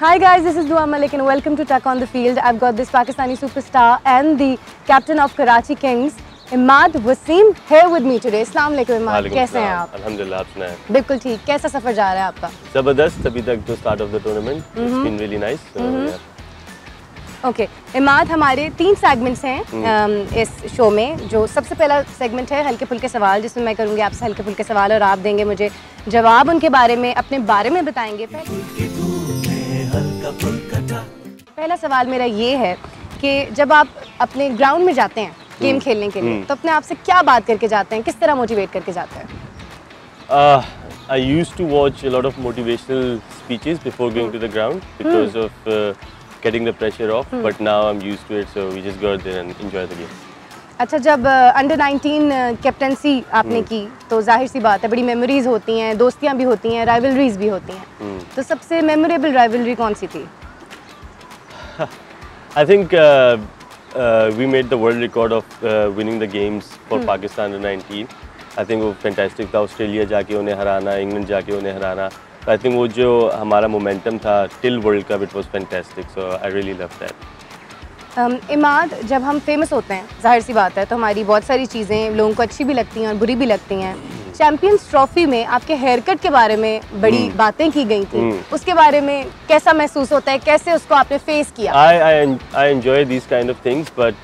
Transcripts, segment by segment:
Hi guys, this is Dua Malik and welcome to TUC on the Field. I've got this Pakistani superstar and the captain of Karachi Kings, Imad Wasim, here with me today. अस्सलाम वालेकुम इमाद, कैसे हैं आप? अल्हम्दुलिल्लाह, आप सुनाएं? बिल्कुल ठीक। कैसा सफर जा रहा है आपका? ज़बरदस्त, अभी तक तो start of the tournament, it's been really nice. Okay Imad, हमारे 3 सेगमेंट्स हैं इस शो में। जो सबसे पहला सेगमेंट है हल्के फुल्के सवाल, जिसमें मैं करूँगी आपसे हल्के फुल्के सवाल और आप देंगे मुझे जवाब, उनके बारे में, अपने बारे में बताएंगे। पहला सवाल मेरा ये है कि जब आप अपने ग्राउंड में जाते हैं गेम खेलने के लिए, तो अपने आप से क्या बात करके जाते हैं, किस तरह मोटिवेट करके जाते हैं? I used to watch a lot of motivational speeches before going to the ground because of getting the pressure off, but now I'm used to it, so we just go out there and enjoy the game. अच्छा, जब under 19 captaincy आपने की तो जाहिर सी बात है बड़ी memories होती हैं, दोस्तियां भी होती हैं, राइवलरीज भी होती हैं, तो सबसे मेमोरेबल राइवलरी कौन सी थी? I think we made the world record of winning the games for Pakistan under 19. I think वो fantastic था, ऑस्ट्रेलिया जाके उन्हें हराना, इंग्लैंड जाके उन्हें हराना। I think वो जो हमारा मोमेंटम था till World Cup, it was fantastic, so I really loved that. Imad, जब हम फेमस होते हैं जाहिर सी बात है तो हमारी बहुत सारी चीज़ें लोगों को अच्छी भी लगती हैं और बुरी भी लगती हैं। चैंपियंस ट्रॉफी में आपके हेयर कट के बारे में बड़ी बातें की गई थी, उसके बारे में कैसा महसूस होता है, कैसे उसको आपने फेस किया? I enjoy these kind of things, but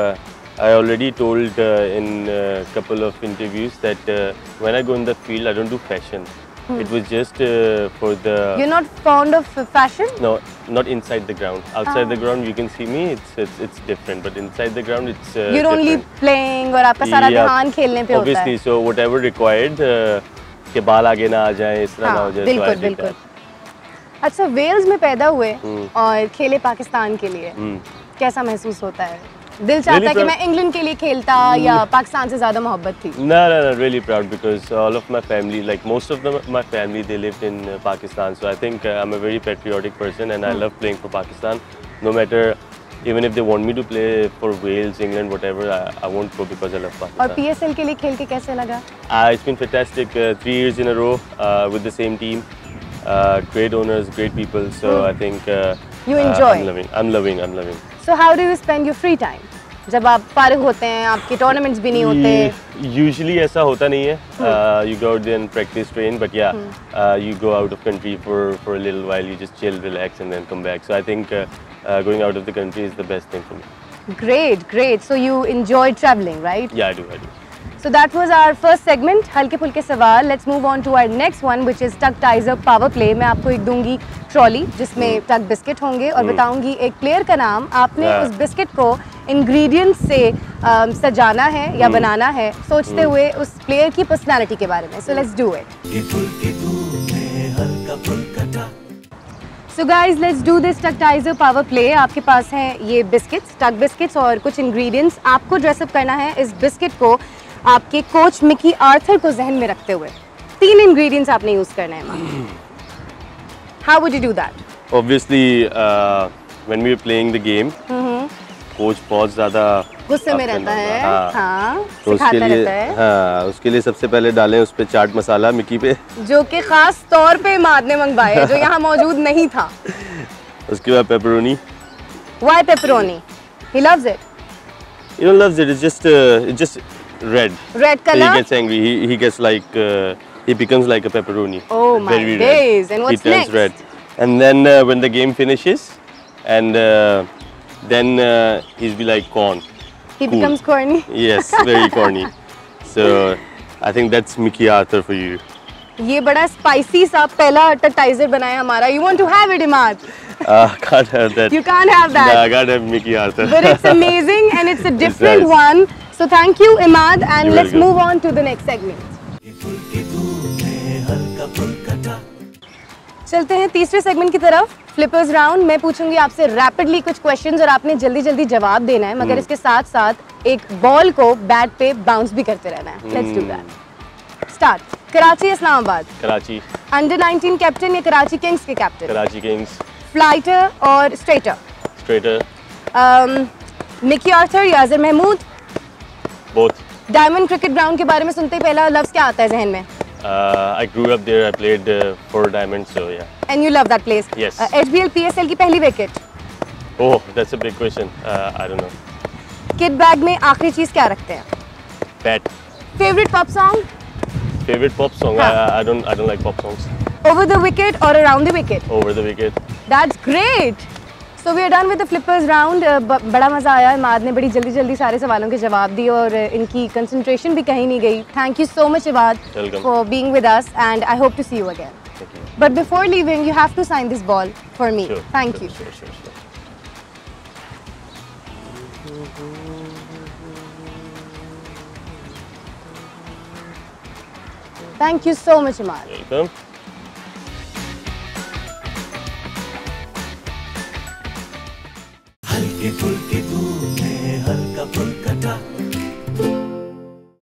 I already told in a couple of interviews that when I go in the field, I don't do fashion. It was just for the... You're not fond of fashion? No, not inside the ground. Outside the ground, you can see me. It's different, but inside the ground, it's You're different. only playing और आपका सारा ध्यान खेलने पे होता है. Obviously, so whatever required, के बाल आगे ना आ जाएं, इस तरह ना हो जाए. बिल्कुल बिल्कुल. अच्छा, वेल्स में पैदा हुए और खेले पाकिस्तान के लिए, कैसा महसूस होता है? दिल चाहता है कि मैं इंग्लैंड के लिए खेलता या पाकिस्तान से ज़्यादा मोहब्बत थी? No, really proud because all of my family, like most of my family, they lived in Pakistan. So I think I'm a very patriotic person and I love playing for Pakistan. No matter, even if they want me to play for Wales, England, whatever, I won't go because I love Pakistan. और PSL के लिए खेल के कैसे लगा? It's been fantastic. 3 years in a row with the same team. Great owners, great people. So I think you enjoy. I'm loving. So how do you spend your free time? जब आप फारिग होते हैं, आपके टूर्नामेंट्स भी नहीं होते? Usually ऐसा होता नहीं है. You go out there and practice, train, but yeah, you go out of country for a little while. You just chill, relax, and then come back. So I think going out of the country is the best thing for me. Great. So you enjoy traveling, right? Yeah, I do. So that was our first segment, हल्के फुल्के सवाल. Let's move on to our next one, which is TUC Tizer Power Play. मैं आपको एक दूंगी trolley जिसमें टक biscuit होंगे और बताऊंगी एक प्लेयर का नाम. आपने उस बिस्किट को इंग्रेडिएंट्स से सजाना है या बनाना है, सोचते हुए उस प्लेयर की पर्सनालिटी के बारे में. So let's do it. So guys, let's do this TUC Tizer Power Play. आपके पास हैं ये बिस्किट्स, टक बिस्किट्स और कुछ इंग्रेडिएंट्स. आपको ड्रेसअप करना है इस बिस्किट को आपके कोच मिकी आर्थर को जहन में रखते हुए. 3 इंग्रेडिएंट्स आपने यूज करना है. How would you do that? Obviously, when we were playing the game, coach बहुत ज़्यादा गुस्से में रहता है. हाँ, तो उसके लिए सबसे पहले डालें उस पे चाट मसाला मिकी पे, जो कि खास तौर पे इमाद ने मंगवाया, जो यहाँ मौजूद नहीं था. उसके बाद pepperoni. Why pepperoni? He loves it. He loves it. It's just red. Red color. He gets angry. He gets like he becomes like a pepperoni. Oh my days! And what's next? He turns red. And then when the game finishes, and then he'll be like corn. He becomes corny. Yes, very corny. So I think that's Mickey Arthur for you. ये बड़ा spicy सा पहला TUC Tizer बनाया हमारा. You want to have it, Imad? Can't have that. You can't have that. No, I can't have Mickey Arthur. But it's amazing and it's a different one. So thank you, Imad, and let's move on to the next segment. चलते हैं तीसरे segment की तरफ, flippers round. मैं पूछूंगी आपसे rapidly कुछ questions और आपने जल्दी जल्दी जवाब देना है, मगर इसके साथ साथ एक बॉल को बैट पे बाउंस भी करते रहना है. Let's do that. Start. Karachi, Islamabad. Karachi. Under 19 captain या कराची किंग्स के कैप्टन? कराची किंग्स. फ्लाइटर और स्ट्रेटर? स्ट्रेटर. मिकी आर्थर या Azhar Mahmood? Both. Diamond Cricket Ground के बारे में सुनते ही पहला लफ्ज क्या आता है जहन में? I grew up there. I played for Diamond, so yeah. And you love that place. Yes. HBL PSL की पहली wicket. Oh, that's a big question. I don't know. Kit bag में आखिरी चीज क्या रखते हैं? Bat. Favorite pop song? Favorite pop song? हाँ. I don't like pop songs. Over the wicket or around the wicket? Over the wicket. That's great. So we are done with the flippers round. बड़ा मजा आया. इमाद ने बड़ी जल्दी सारे सवालों के जवाब दिए और इनकी concentration भी कहीं नहीं गई. Thank you so much, Imad, for being with us, and I hope to see you again. Thank you. But before leaving, you have to sign this ball for me. Sure. Thank Sure, you. Sure. Thank you so much, Imad. Welcome. हल्के फुल्के धूप में हल्का फुल्का